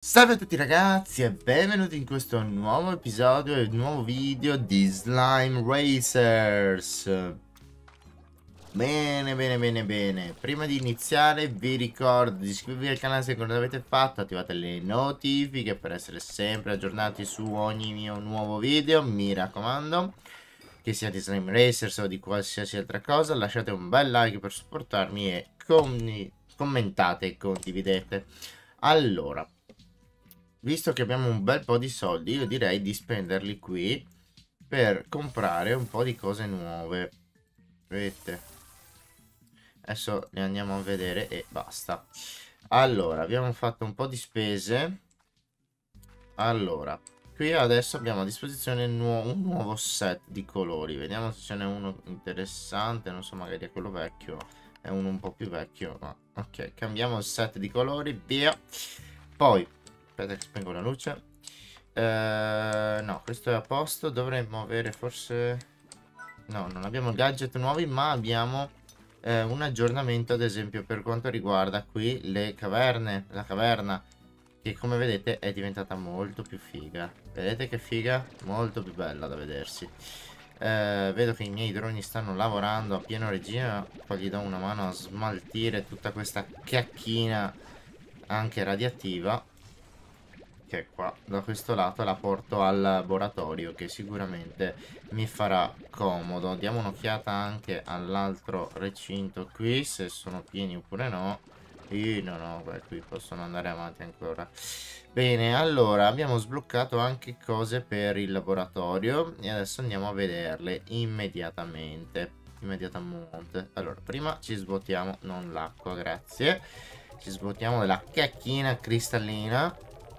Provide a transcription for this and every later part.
Salve a tutti ragazzi e benvenuti in questo nuovo episodio e nuovo video di Slime Racers. Bene. Prima di iniziare vi ricordo di iscrivervi al canale se ancora non l'avete fatto, attivate le notifiche per essere sempre aggiornati su ogni mio nuovo video, mi raccomando. Che sia di Slime Racers o di qualsiasi altra cosa, lasciate un bel like per supportarmi e commentate e condividete. Allora, visto che abbiamo un bel po' di soldi, io direi di spenderli qui per comprare un po' di cose nuove. Vedete? Adesso ne andiamo a vedere e basta. Allora, abbiamo fatto un po' di spese. Allora, qui adesso abbiamo a disposizione un nuovo set di colori. Vediamo se ce n'è uno interessante. Non so, magari è quello vecchio. È uno un po' più vecchio. Ma ok, cambiamo il set di colori. Via. Poi, aspetta che spengo la luce. No, questo è a posto. Dovremmo avere forse... No, non abbiamo gadget nuovi, ma abbiamo un aggiornamento, ad esempio, per quanto riguarda qui le caverne. La caverna, che come vedete è diventata molto più figa. Vedete che figa? Molto più bella da vedersi. Vedo che i miei droni stanno lavorando a pieno regime. Poi gli do una mano a smaltire tutta questa cacchina anche radioattiva, che qua da questo lato la porto al laboratorio, che sicuramente mi farà comodo. Diamo un'occhiata anche all'altro recinto qui, se sono pieni oppure no. No, beh, qui possono andare avanti ancora. Bene, allora abbiamo sbloccato anche cose per il laboratorio e adesso andiamo a vederle immediatamente. Allora, prima ci svuotiamo, non l'acqua, grazie. Ci svuotiamo della cacchina cristallina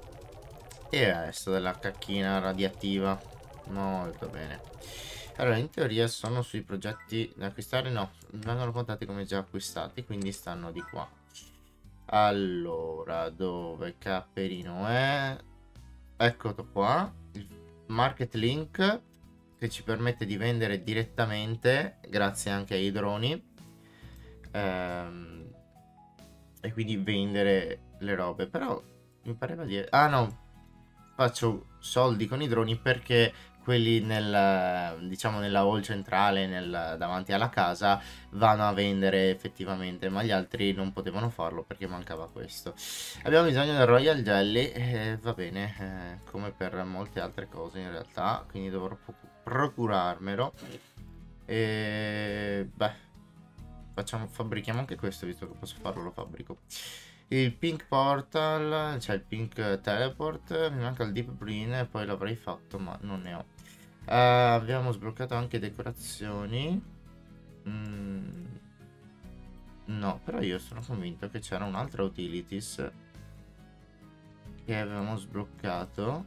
e adesso della cacchina radioattiva. Molto bene. Allora, in teoria sono sui progetti da acquistare. No, vengono contati come già acquistati, quindi stanno di qua. Allora, dove Caperino è? Eccolo qua. Il market link, che ci permette di vendere direttamente, grazie anche ai droni. E quindi vendere le robe. Però mi pareva di... Ah no, faccio soldi con i droni perché quelli nel, diciamo, nella hall centrale, davanti alla casa, vanno a vendere effettivamente, ma gli altri non potevano farlo perché mancava questo. Abbiamo bisogno del Royal Jelly, va bene, come per molte altre cose in realtà, quindi dovrò procurarmelo. E beh, fabbrichiamo anche questo, visto che posso farlo, lo fabbrico. Il Pink Portal, cioè il Pink Teleport, mi manca il Deep Green e poi l'avrei fatto, ma non ne ho. Abbiamo sbloccato anche decorazioni. No, però io sono convinto che c'era un'altra utilities che avevamo sbloccato.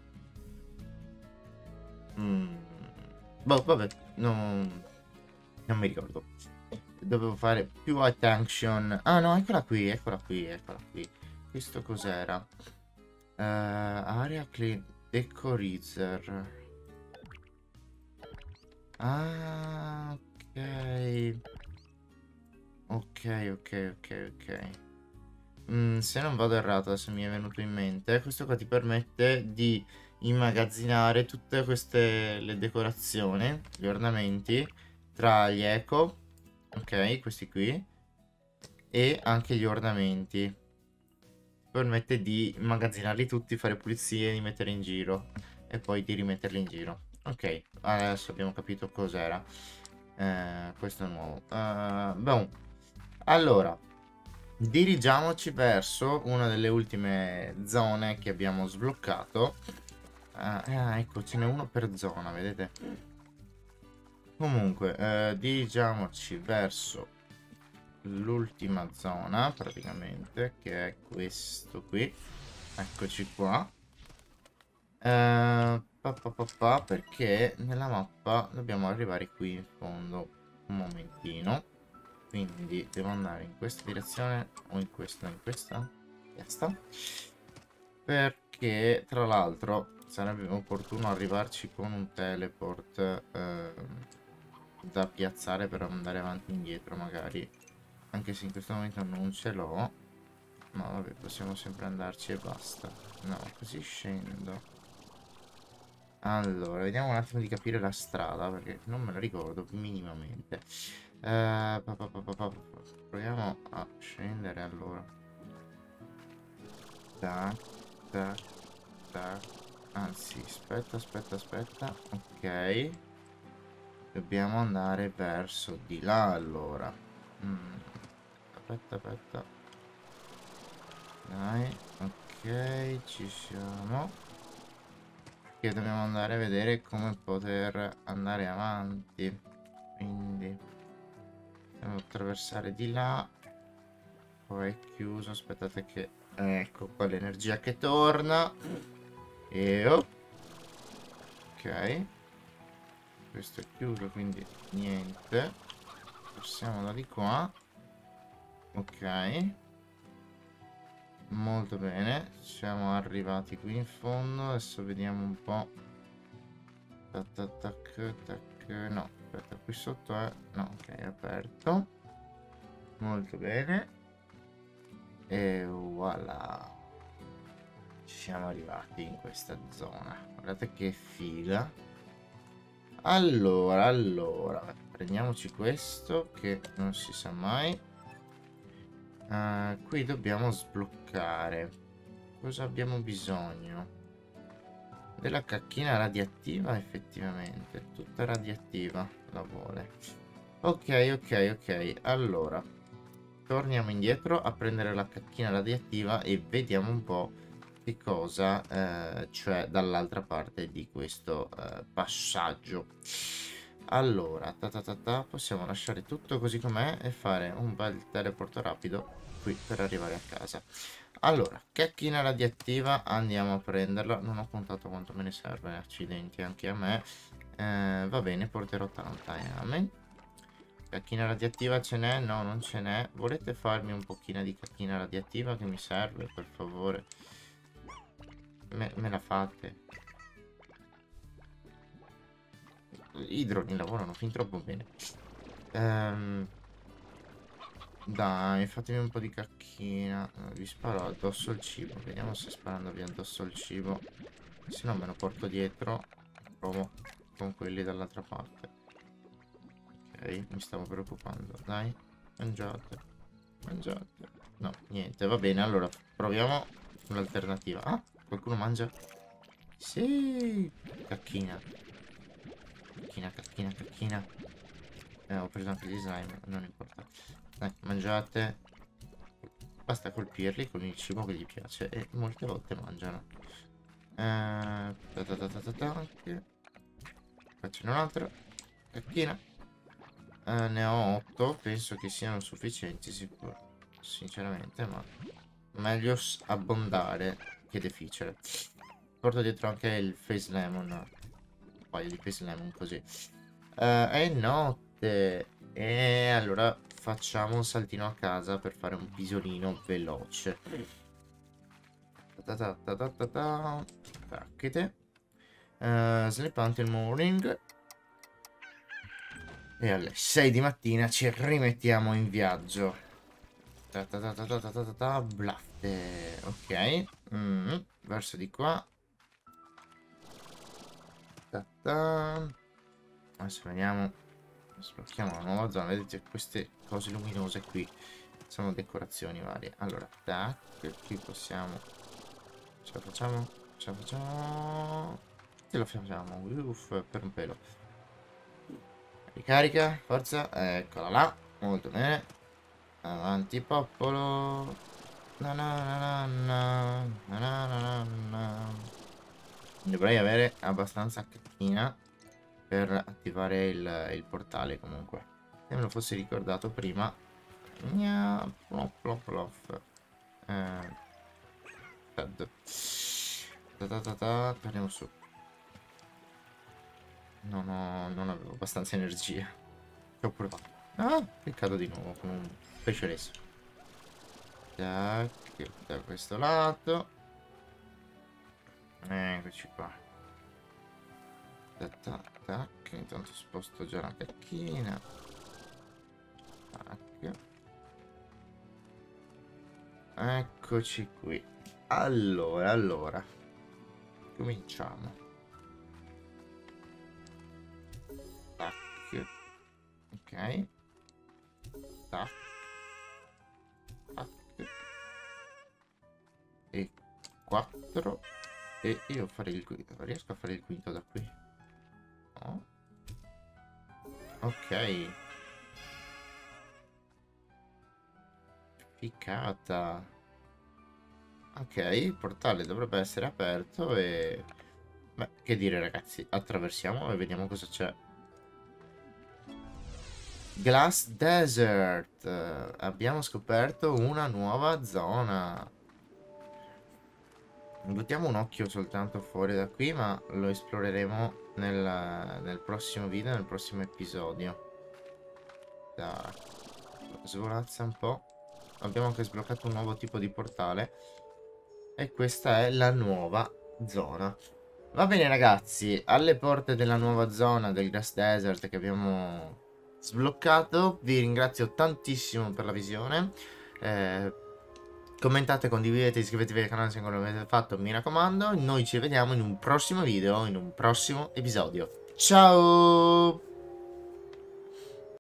Boh, vabbè, non mi ricordo. Dovevo fare più attention. Ah no, eccola qui. Questo cos'era? Area clean decorizer. Ah, ok. Ok. Se non vado errato, adesso mi è venuto in mente. Questo qua ti permette di immagazzinare tutte queste le decorazioni, gli ornamenti tra gli eco. Ok, questi qui. E anche gli ornamenti. Permette di immagazzinarli tutti, fare pulizie, di mettere in giro e poi di rimetterli in giro. Ok, adesso abbiamo capito cos'era. Questo è nuovo. Boh. Allora, dirigiamoci verso una delle ultime zone che abbiamo sbloccato. Ecco, ce n'è uno per zona, vedete? Comunque, dirigiamoci verso l'ultima zona, praticamente, che è questo qui. Eccoci qua. Perché nella mappa dobbiamo arrivare qui in fondo. Un momentino. Quindi devo andare in questa direzione o in questa, Questa. Perché tra l'altro sarebbe opportuno arrivarci con un teleport da piazzare per andare avanti e indietro magari. Anche se in questo momento non ce l'ho. No, vabbè, possiamo sempre andarci e basta. No, così scendo. Allora, vediamo un attimo di capire la strada, perché non me la ricordo minimamente. Proviamo a scendere allora. Tac, tac, tac. Anzi, aspetta. Ok. Dobbiamo andare verso di là allora. Mm, aspetta. Dai, ok, ci siamo. Che dobbiamo andare a vedere come poter andare avanti. Quindi dobbiamo attraversare di là. Poi è chiuso. Aspettate che... ecco qua l'energia che torna. E oh, ok. Questo è chiuso, quindi niente. Passiamo da di qua. Ok. Molto bene. Siamo arrivati qui in fondo. Adesso vediamo un po'. Tac, tac, tac, tac. No, aspetta, qui sotto è... No, ok, è aperto. Molto bene. E voilà. Ci siamo arrivati in questa zona. Guardate che figa. Allora, prendiamoci questo che non si sa mai. Qui dobbiamo sbloccare. Cosa abbiamo bisogno? Della cacchina radioattiva, effettivamente. Tutta radioattiva la vuole. Ok. Allora, torniamo indietro a prendere la cacchina radioattiva e vediamo un po' che cosa c'è dall'altra parte di questo passaggio. Allora, possiamo lasciare tutto così com'è e fare un bel teleporto rapido qui per arrivare a casa. Allora, cacchina radioattiva, andiamo a prenderla. Non ho contato quanto me ne serve, accidenti anche a me. Va bene, porterò tanta, amen. Cacchina radioattiva ce n'è? No, non ce n'è. Volete farmi un pochino di cacchina radioattiva che mi serve, per favore? Me la fate? I droni lavorano fin troppo bene. Dai, fatemi un po' di cacchina. Vi sparo addosso il cibo. Vediamo se sparandovi addosso il cibo. Se no me lo porto dietro. Provo con quelli dall'altra parte. Ok, mi stavo preoccupando. Dai, mangiate. No, niente, va bene. Allora, proviamo l'alternativa. Ah, qualcuno mangia? Sì! Cacchina. Cacchina. Ho preso anche gli slime, non importa. Dai, mangiate. Basta colpirli con il cibo che gli piace e molte volte mangiano. Faccio un'altra. Cacchina. Ne ho 8. Penso che siano sufficienti, sicuro. Sinceramente, ma meglio abbondare che deficere. Porto dietro anche il face lemon. Un paio di face lemon così. È notte. E allora facciamo un saltino a casa per fare un pisolino veloce. Tacchete. Sleep until morning. E alle 6 di mattina ci rimettiamo in viaggio. Blafte. Ok. Verso di qua. Adesso vediamo. Sblocchiamo la nuova zona. Vedete queste cose luminose qui sono decorazioni varie. Allora, tac, qui possiamo. Ce la facciamo? Ce la facciamo? Ce la facciamo. Uff, per un pelo. Ricarica, forza, eccola là. Molto bene. Avanti popolo. Na na na na na na na na. Dovrei avere abbastanza cacchina per attivare il portale comunque. Se me lo fossi ricordato prima. Gna, plop, plop, plop. Ted. Torniamo su. Non avevo abbastanza energia. Ci ho provato. Ah, cliccato di nuovo come un pesce lesso. Tac, da questo lato. Eccoci qua. Tac, intanto sposto già la cacchina. Tac. Eccoci qui. Allora. Cominciamo. Tac. Ok. Tac. Tac. E 4. E io farei il quinto. Riesco a fare il quinto da qui? No. Ok. Ficata. Ok, il portale dovrebbe essere aperto e... Beh, che dire ragazzi, attraversiamo e vediamo cosa c'è. Glass Desert. Abbiamo scoperto una nuova zona. Buttiamo un occhio soltanto fuori da qui, ma lo esploreremo nel prossimo video, nel prossimo episodio. Da... Svolazza un po'. Abbiamo anche sbloccato un nuovo tipo di portale. E questa è la nuova zona. Va bene ragazzi, alle porte della nuova zona del Grass Desert che abbiamo sbloccato, vi ringrazio tantissimo per la visione. Commentate, condividete, iscrivetevi al canale se ancora non l'avete fatto, mi raccomando. Noi ci vediamo in un prossimo video, in un prossimo episodio. Ciao!